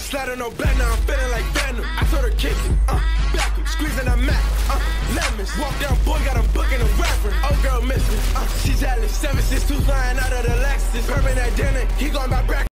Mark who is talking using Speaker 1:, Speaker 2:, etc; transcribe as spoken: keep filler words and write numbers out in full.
Speaker 1: Sliding no back, now I'm feeling like Venom. I told her kick it, uh, back him, squeezing a Mac, uh, lemons. Walk down, boy, got him booking a rapper. Old girl missing, uh, she jealous. seven six two flying out of the Lexus. Permanent dinner, he going by back.